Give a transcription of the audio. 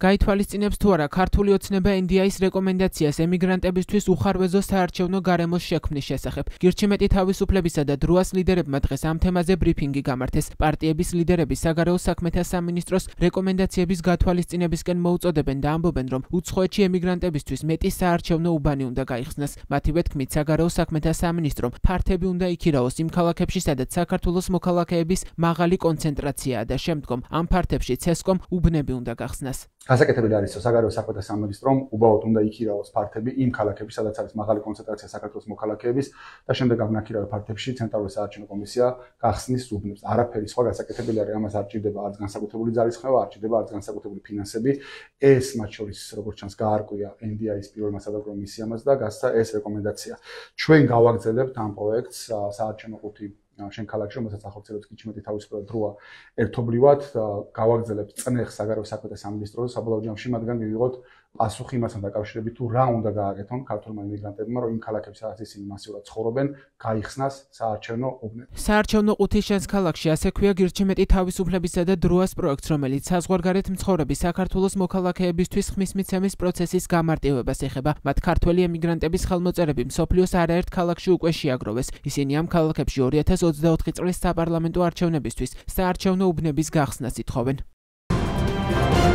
გაითვალისწინებს თუ არა ქართული ოცნება NDI-ის რეკომენდაციას ემიგრანტებისთვის უხარვეზო საარჩევნო გარემოს შექმნის შესახებ. გირჩიმეტი თავისუფლებისა და დროას ლიდერებმა დღეს ამ თემაზე ბრიფინგი გამართეს. პარტიების ლიდერები საგარეო საქმეთა სამინისტროს რეკომენდაციების გათვალისწინებისკენ მოუწოდებენ და ამბობენ, რომ უცხოეთში ემიგრანტებისთვის მეტი საარჩევნო უბანი უნდა გაიხსნას. მათივე თქმით, საგარეო საქმეთა სამინისტრომ ფართები უნდა იქირაოს იმ ქალაქებში, სადაც საქართველოს მოქალაქეების მაღალი კონცენტრაციაა და შემდგომ ამ ფართებში CESCOM უბნები უნდა გახსნას. გასაკეთებელი არის საგარეო საქმეთა სამინისტრომ უბრალოდ უნდა იქირაოს ფართები იმ ქალაქებში, სადაც არის მაღალი კონცენტრაცია საქართველოს მოქალაქეების და შემდეგ ამ ნაკირავი ფართებში ცენტრალური საარჩევნო კომისია გახსნის უბნებს. არაფერი სხვა გასაკეთებელი არის, ამას არ ჭირდება არც განსაკუთრებული ძალისხმევა, არ ჭირდება არც განსაკუთრებული ფინანსები. ეს მათ შორის როგორც ჩანს გაარკვია NDI-ის პირველმა სადაგრო მისიამაც და გასცა ეს რეკომენდაცია. ჩვენ გავაგრძელებთ ამ პროექტს საარჩევნო ყუთი შენ ქალაქში, რომელსაც ახორციელებს გიჩიმეტი თავისუფლება დროა ერთობლივად გავაგრძელებთ წნეხს საგარეო საქმეთა სამინისტროს საბოლოო ჯამში, მათგან მივიღოთ პასუხი იმასთან დაკავშირებით, თუ რა უნდა გააკეთონ ქართულმა იმიგრანტებმა, რომ იმ ქალაქებში, სადაც ისინი მასიურად ცხოვრობენ, გაიხსნას საარჩევნო უბნები. საარჩევნო ყუთი შენს ქალაქში, ასე ქვია გირჩიმეტი თავისუფლებისა და დროას პროექტს, რომელიც საზღვარგარეთ მცხოვრები საქართველოს მოქალაქეებისთვის ხმის მიცემის პროცესის გამარტივებას ეხება. მათ ქართველი ემიგრანტების ხელმოწერები მსოფლიოს არაერთ ქალაქში უკვე შეაგროვეს. ისინი ამ ქალაქებში 2024 წლის საპარლამენტო არჩევნებისთვის საარჩევნო უბნების გახსნას ითხოვენ.